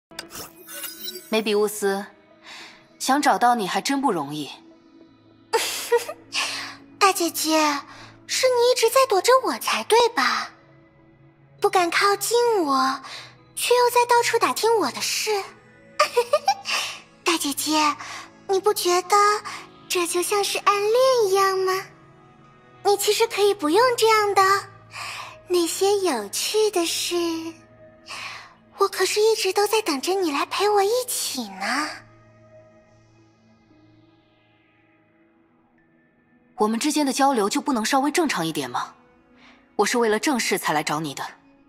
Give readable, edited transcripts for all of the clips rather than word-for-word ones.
梅比乌斯，想找到你还真不容易。 大姐姐，是你一直在躲着我才对吧？不敢靠近我，却又在到处打听我的事。大姐姐，你不觉得这就像是暗恋一样吗？你其实可以不用这样的，那些有趣的事，我可是一直都在等着你来陪我一起呢。 我们之间的交流就不能稍微正常一点吗？我是为了正事才来找你的。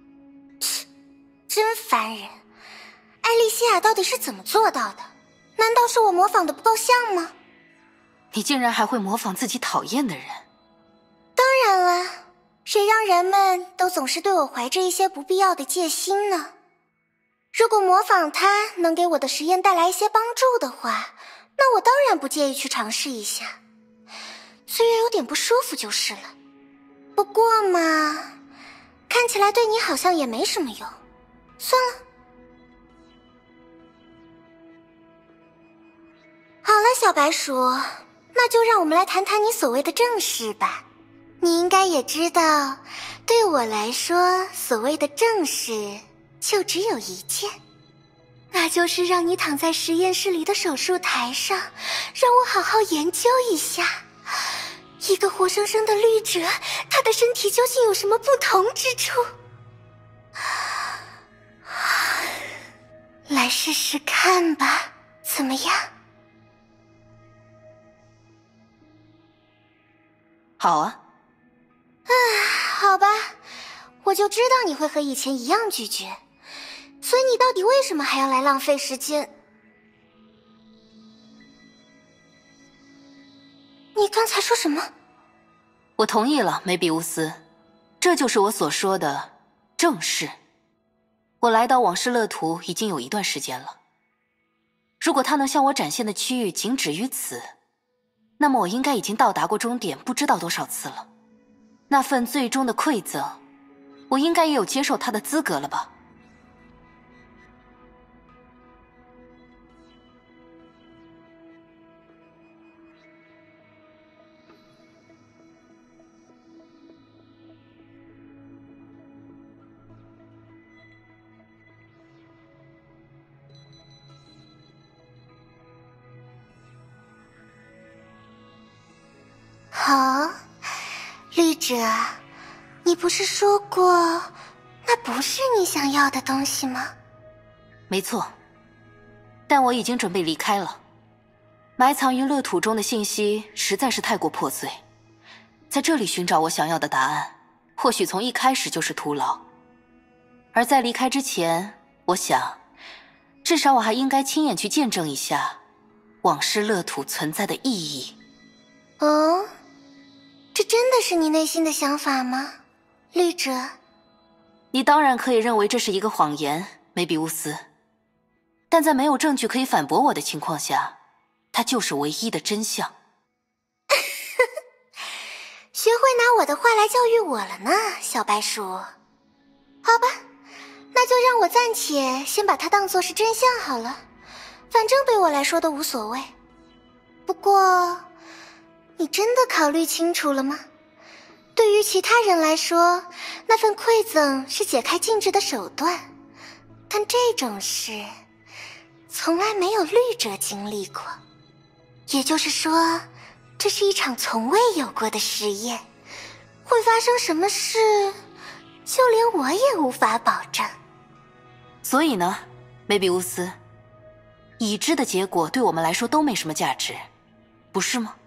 真烦人！艾丽西亚到底是怎么做到的？难道是我模仿的不够像吗？ 你竟然还会模仿自己讨厌的人。 当然了，谁让人们都总是对我怀着一些不必要的戒心呢？如果模仿他能给我的实验带来一些帮助的话，那我当然不介意去尝试一下。虽然有点不舒服就是了，不过嘛，看起来对你好像也没什么用。算了。好了，小白鼠，那就让我们来谈谈你所谓的正事吧。你应该也知道，对我来说，所谓的正事就只有一件，那就是让你躺在实验室里的手术台上，让我好好研究一下，一个活生生的绿者，他的身体究竟有什么不同之处。来试试看吧，怎么样？ 好啊。 好吧，我就知道你会和以前一样拒绝，所以你到底为什么还要来浪费时间？你刚才说什么？ 我同意了，梅比乌斯，这就是我所说的正事。我来到往事乐图已经有一段时间了，如果他能向我展现的区域仅止于此，那么我应该已经到达过终点不知道多少次了。那份最终的馈赠，我应该也有接受他的资格了吧？ 好，绿者，你不是说过那不是你想要的东西吗？ 没错，但我已经准备离开了。埋藏于乐土中的信息实在是太过破碎，在这里寻找我想要的答案，或许从一开始就是徒劳。而在离开之前，我想，至少我还应该亲眼去见证一下往事乐土存在的意义。 哦，这真的是你内心的想法吗，绿者？ 你当然可以认为这是一个谎言，梅比乌斯，但在没有证据可以反驳我的情况下，它就是唯一的真相。 学会拿我的话来教育我了呢，小白鼠。好吧，那就让我暂且先把它当作是真相好了，反正对我来说都无所谓。不过，你真的考虑清楚了吗？对于其他人来说，那份馈赠是解开禁制的手段，但这种事从来没有绿者经历过。也就是说，这是一场从未有过的实验，会发生什么事，就连我也无法保证。 所以呢，梅比乌斯，已知的结果对我们来说都没什么价值，不是吗？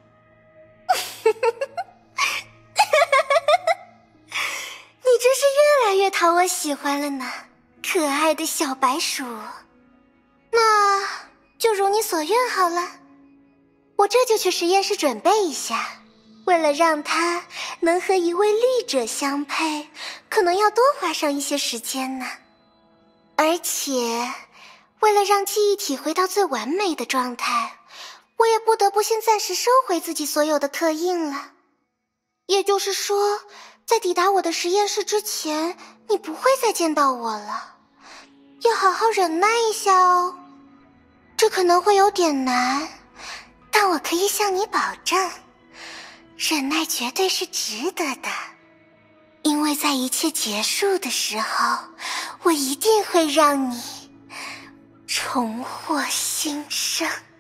你真是越来越讨我喜欢了呢，可爱的小白鼠。那就如你所愿好了，我这就去实验室准备一下。为了让它能和一位绿者相配，可能要多花上一些时间呢。而且，为了让记忆体回到最完美的状态，我也不得不先暂时收回自己所有的刻印了。也就是说，在抵达我的实验室之前，你不会再见到我了。 要好好忍耐一下哦。这可能会有点难，但我可以向你保证，忍耐绝对是值得的。因为在一切结束的时候，我一定会让你重获新生。